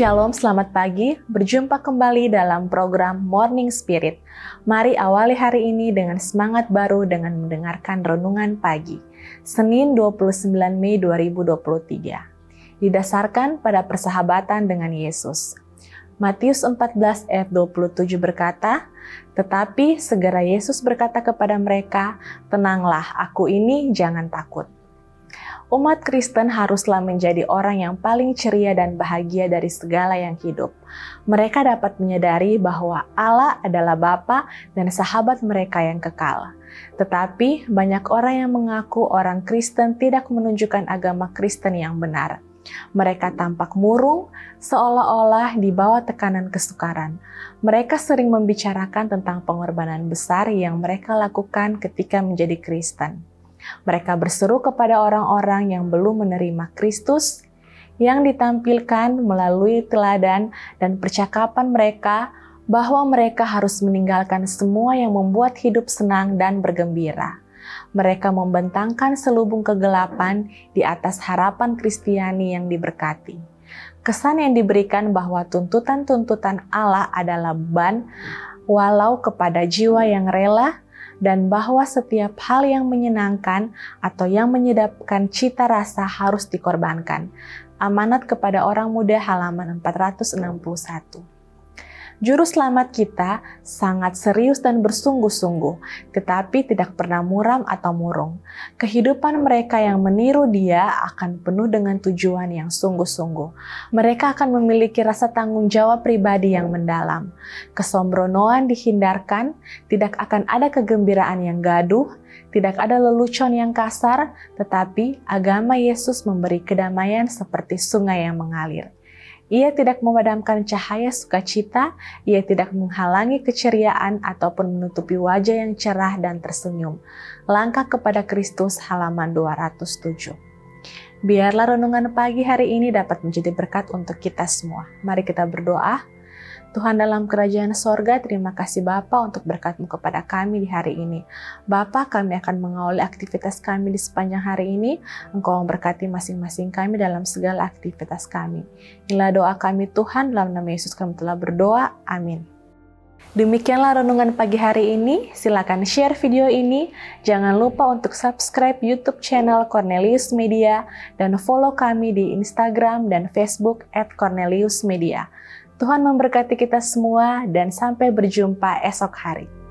Shalom, selamat pagi. Berjumpa kembali dalam program Morning Spirit. Mari awali hari ini dengan semangat baru dengan mendengarkan renungan pagi. Senin 29 Mei 2023. Didasarkan pada persahabatan dengan Yesus. Matius 14 ayat 27 berkata, "Tetapi segera Yesus berkata kepada mereka, 'Tenanglah, aku ini, jangan takut.'" Umat Kristen haruslah menjadi orang yang paling ceria dan bahagia dari segala yang hidup. Mereka dapat menyadari bahwa Allah adalah Bapa dan sahabat mereka yang kekal. Tetapi banyak orang yang mengaku orang Kristen tidak menunjukkan agama Kristen yang benar. Mereka tampak murung, seolah-olah di bawah tekanan kesukaran. Mereka sering membicarakan tentang pengorbanan besar yang mereka lakukan ketika menjadi Kristen. Mereka berseru kepada orang-orang yang belum menerima Kristus, yang ditampilkan melalui teladan dan percakapan mereka bahwa mereka harus meninggalkan semua yang membuat hidup senang dan bergembira. Mereka membentangkan selubung kegelapan di atas harapan Kristiani yang diberkati. Kesan yang diberikan bahwa tuntutan-tuntutan Allah adalah beban, walau kepada jiwa yang rela, dan bahwa setiap hal yang menyenangkan atau yang menyedapkan cita rasa harus dikorbankan. Amanat kepada orang muda halaman 461. Juru selamat kita sangat serius dan bersungguh-sungguh, tetapi tidak pernah muram atau murung. Kehidupan mereka yang meniru Dia akan penuh dengan tujuan yang sungguh-sungguh. Mereka akan memiliki rasa tanggung jawab pribadi yang mendalam. Kesombronoan dihindarkan, tidak akan ada kegembiraan yang gaduh, tidak ada lelucon yang kasar, tetapi agama Yesus memberi kedamaian seperti sungai yang mengalir. Ia tidak memadamkan cahaya sukacita, ia tidak menghalangi keceriaan ataupun menutupi wajah yang cerah dan tersenyum. Langkah kepada Kristus halaman 207. Biarlah renungan pagi hari ini dapat menjadi berkat untuk kita semua. Mari kita berdoa. Tuhan dalam kerajaan sorga, terima kasih Bapa untuk berkat-Mu kepada kami di hari ini. Bapa, kami akan mengawali aktivitas kami di sepanjang hari ini. Engkau memberkati masing-masing kami dalam segala aktivitas kami. Inilah doa kami Tuhan, dalam nama Yesus kami telah berdoa. Amin. Demikianlah renungan pagi hari ini. Silakan share video ini. Jangan lupa untuk subscribe YouTube channel Cornelius Media dan follow kami di Instagram dan Facebook @corneliusmedia. Tuhan memberkati kita semua dan sampai berjumpa esok hari.